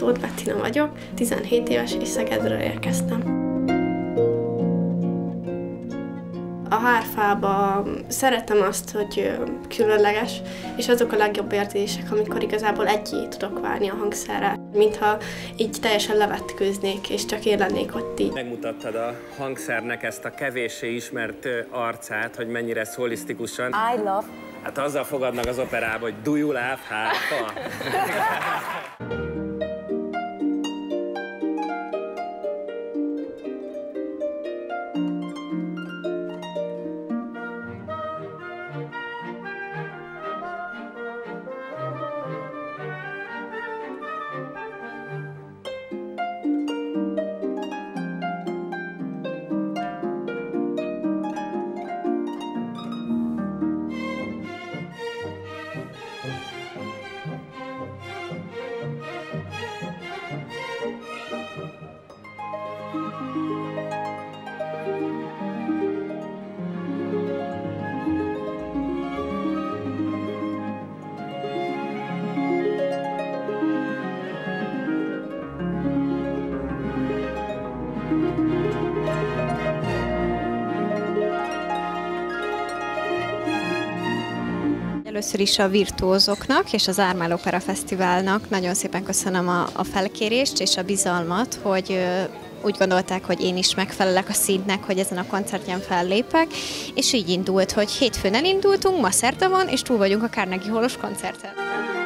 Tóth Bettina vagyok, 17 éves és Szegedről érkeztem. A hárfában szeretem azt, hogy különleges, és azok a legjobb érzések, amikor igazából egyé tudok válni a hangszerrel, mintha így teljesen levetkőznék, és csak én lennék ott így. Megmutattad a hangszernek ezt a kevéssé ismert arcát, hogy mennyire szolisztikusan. I love. Hát azzal fogadnak az operába, hogy do you love hárfa? Először is a virtuózoknak és az Ármál Opera Fesztiválnak nagyon szépen köszönöm a felkérést és a bizalmat, hogy úgy gondolták, hogy én is megfelelek a színnek, hogy ezen a koncertjen fellépek, és így indult, hogy hétfőn elindultunk, ma szerda van, és túl vagyunk a Carnegie Hallos koncerten.